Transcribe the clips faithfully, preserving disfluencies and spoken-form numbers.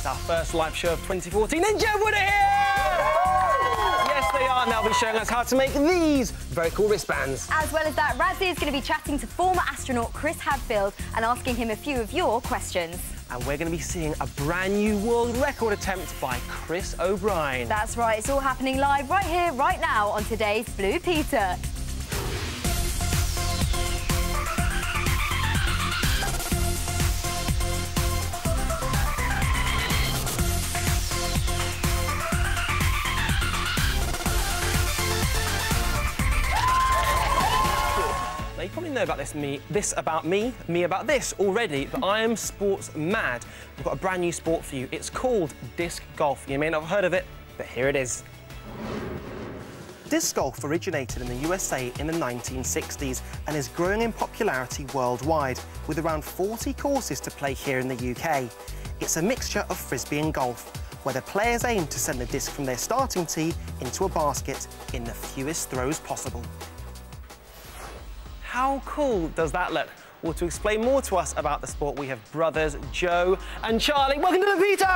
It's our first live show of twenty fourteen, and Jedward are here! Yes, they are, and they'll be showing us how to make these very cool wristbands. As well as that, Razzie is going to be chatting to former astronaut Chris Hadfield and asking him a few of your questions. And we're going to be seeing a brand new world record attempt by Chris O'Brien. That's right, it's all happening live right here, right now on today's Blue Peter. You probably know about this me, this about me, me about this already, but I am sports mad. We've got a brand new sport for you. It's called disc golf. You may not have heard of it, but here it is. Disc golf originated in the U S A in the nineteen sixties and is growing in popularity worldwide, with around forty courses to play here in the U K. It's a mixture of frisbee and golf, where the players aim to send the disc from their starting tee into a basket in the fewest throws possible. How cool does that look? Well, to explain more to us about the sport, we have brothers Joe and Charlie. Welcome to the Peter!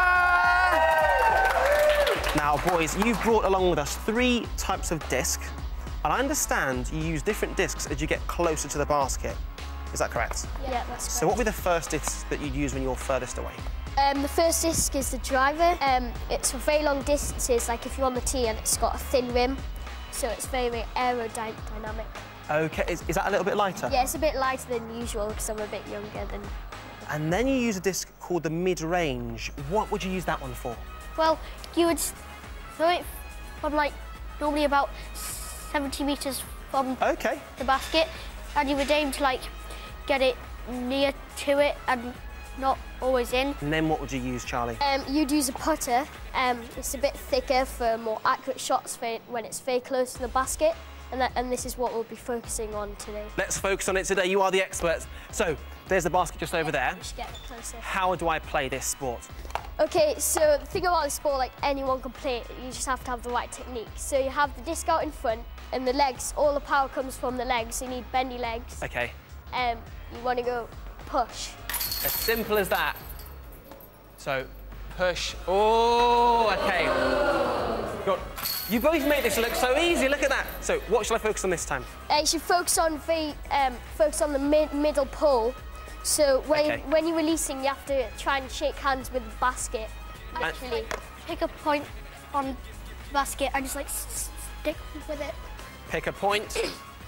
Now, boys, you've brought along with us three types of disc, and I understand you use different discs as you get closer to the basket. Is that correct? Yeah, that's correct. So what were the first discs that you'd use when you're furthest away? Um, the first disc is the driver. Um, it's for very long distances, like if you're on the tee and it's got a thin rim, so it's very, very aerodynamic. OK, is, is that a little bit lighter? Yeah, it's a bit lighter than usual because I'm a bit younger than... And then you use a disc called the mid-range. What would you use that one for? Well, you would throw it from, like, normally about seventy metres from OK. the basket, and you would aim to, like, get it near to it and not always in. And then what would you use, Charlie? Um, you'd use a putter. Um, it's a bit thicker for more accurate shots for when it's very close to the basket. And, that, and this is what we'll be focusing on today. Let's focus on it today. You are the experts. So, there's the basket just over there. Just get closer. How do I play this sport? OK, so the thing about this sport, like anyone can play it, you just have to have the right technique. So you have the disc out in front, and the legs, all the power comes from the legs, so you need bendy legs. OK. Um, you want to go push. As simple as that. So, push. Oh, OK. Got... You both made this look so easy, look at that. So, what should I focus on this time? Uh, you should focus on the, um, focus on the mid middle pull. So when, okay. when you're releasing, you have to try and shake hands with the basket, literally. And pick a point on the basket and just, like, stick with it. Pick a point.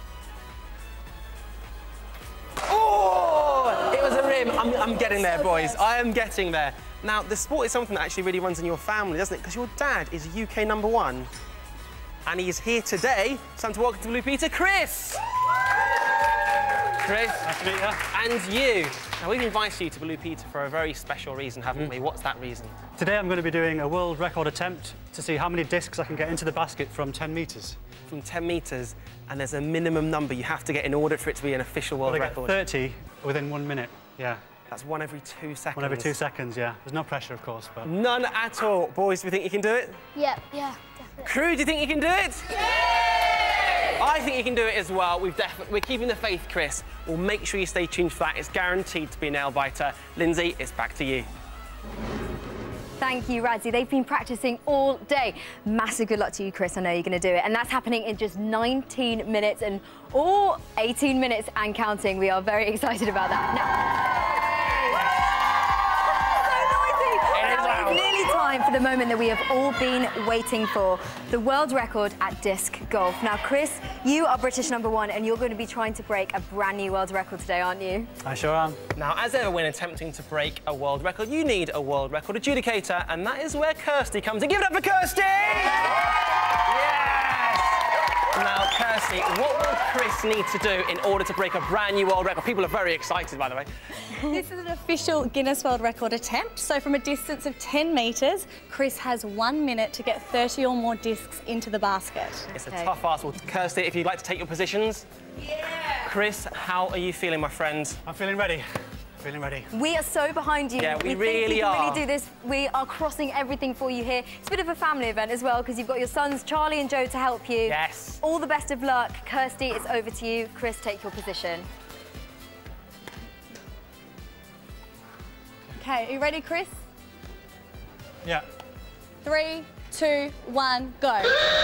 Oh! It was a rim. I'm, I'm getting there, so boys. close. I am getting there. Now, the sport is something that actually really runs in your family, doesn't it? Because your dad is U K number one. And he is here today. It's time to welcome to Blue Peter, Chris! Chris. Nice to meet you. And you. Now, we've invited you to Blue Peter for a very special reason, haven't mm. we? What's that reason? Today I'm going to be doing a world record attempt to see how many discs I can get into the basket from ten metres. From ten metres, and there's a minimum number you have to get in order for it to be an official world well, I record. get thirty within one minute, yeah. That's one every two seconds. One every two seconds, yeah. There's no pressure, of course, but... None at all. Boys, do you think you can do it? Yeah, yeah, definitely. Crew, do you think you can do it? Yeah! I think you can do it as well. We've definitely... We're keeping the faith, Chris. We'll make sure you stay tuned for that. It's guaranteed to be a nail-biter. Lindsay, it's back to you. Thank you, Razzie. They've been practising all day. Massive good luck to you, Chris. I know you're going to do it. And that's happening in just nineteen minutes and all eighteen minutes and counting. We are very excited about that. Now... Now it's nearly time for the moment that we have all been waiting for, the world record at disc golf. Now, Chris, you are British number one, and you're going to be trying to break a brand new world record today, aren't you? I sure am. Now, as ever, when attempting to break a world record, you need a world record adjudicator, and that is where Kirsty comes in. Give it up for Kirsty! Yes! Now, Kirsty, what will Chris need to do in order to break a brand new world record? People are very excited, by the way. This is an official Guinness World Record attempt. So from a distance of ten metres, Chris has one minute to get thirty or more discs into the basket. It's okay. a tough ask. Well, Kirsty, if you'd like to take your positions. Yeah! Chris, how are you feeling, my friend? I'm feeling ready. Feeling ready. We are so behind you. Yeah, we, we really think you are. can really do this. We are crossing everything for you here. It's a bit of a family event as well, because you've got your sons, Charlie and Joe, to help you. Yes. All the best of luck. Kirsty, it's over to you. Chris, take your position. OK, are you ready, Chris? Yeah. Three, two, one, go.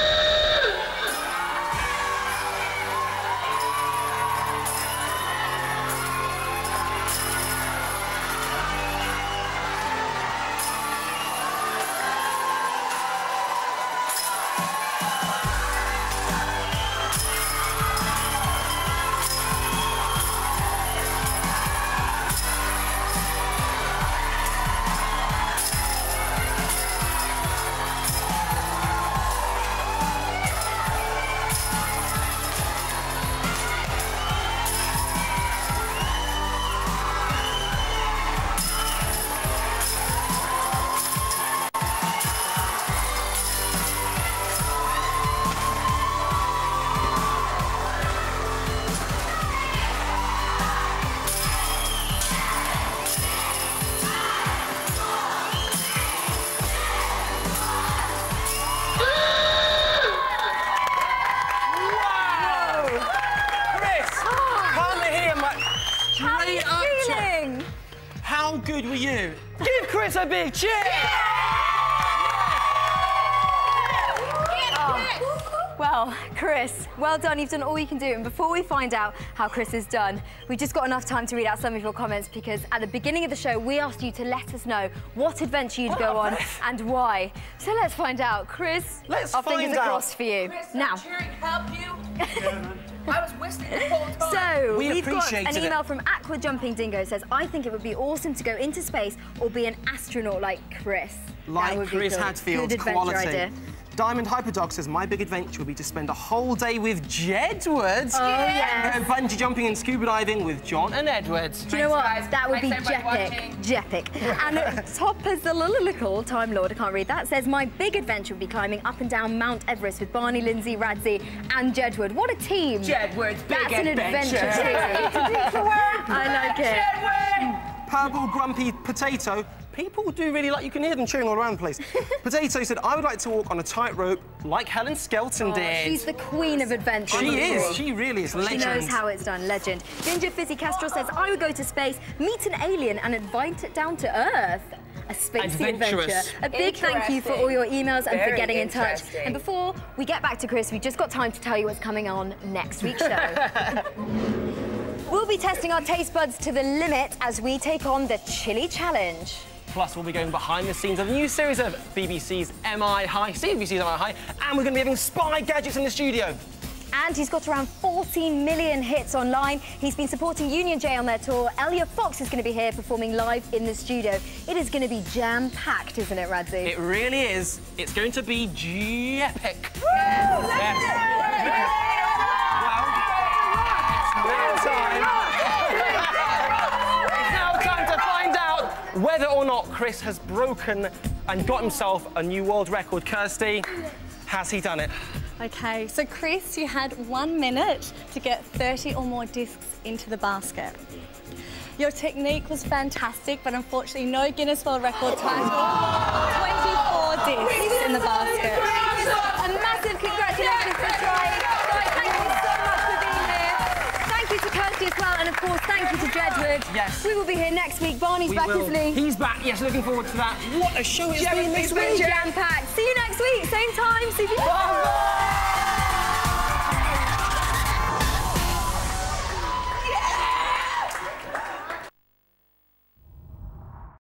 How good were you? Give Chris a big cheer! Oh. Well, Chris, well done. You've done all you can do. And before we find out how Chris has done, we've just got enough time to read out some of your comments because at the beginning of the show, we asked you to let us know what adventure you'd go on and why. So let's find out. Chris, let's our find fingers out. crossed for you. Chris, now. cheering help you. I was whistling the whole time. So, we we've got an appreciated email it. from Aqua Jumping Dingo says, I think it would be awesome to go into space or be an astronaut like Chris. That Like would be Chris good. Hadfield, Good adventure quality. idea. Diamond Hyperdog says, my big adventure would be to spend a whole day with Jedward. Oh, yes. Go bungee jumping and scuba diving with John and Edward. Do you know what? guys. That would be Thanks, everybody jepic. Jepic. And uh, Topper's the little Time Lord, I can't read that, says, my big adventure would be climbing up and down Mount Everest with Barney, Lindsay, Radzi and Jedward. What a team. Jedward's big That's an adventure. adventure too. I like it. Jedward! Purple Grumpy Potato. People do really like, you can hear them cheering all around the place. Potato said, I would like to walk on a tightrope like Helen Skelton Oh, did. she's the queen of adventure. She isn't is, she really is, legend. She knows how it's done, legend. Ginger Fizzy Castro says, I would go to space, meet an alien and invite it down to Earth. A spacey adventure. Adventurous. A big thank you for all your emails and for Very getting in touch. interesting. And before we get back to Chris, we've just got time to tell you what's coming on next week's show. We'll be testing our taste buds to the limit as we take on the Chili Challenge. Plus, we'll be going behind the scenes of a new series of B B C's M I High, C B B C's M I High, and we're going to be having spy gadgets in the studio. And he's got around fourteen million hits online. He's been supporting Union J on their tour. Elliot Fox is going to be here performing live in the studio. It is going to be jam-packed, isn't it, Radzi? It really is. It's going to be jepic. Yes. Now time. It's now time to find out whether or not Chris has broken and got himself a new world record. Kirsty, has he done it? Okay, so Chris, you had one minute to get thirty or more discs into the basket. Your technique was fantastic, but unfortunately no Guinness World Record title. twenty-four discs in the basket. A massive congratulations for trying. Guys, thank you so much for being here. Thank you to Kirsty as well, and of course, thank you to Jedward. Yes. We will be here next week. Barney's We back, will. isn't he? He's back, yes, looking forward to that. What a show it's Jeff, been big this week. adventure. Jam-packed. See you next week, same time, C B B C. Bye.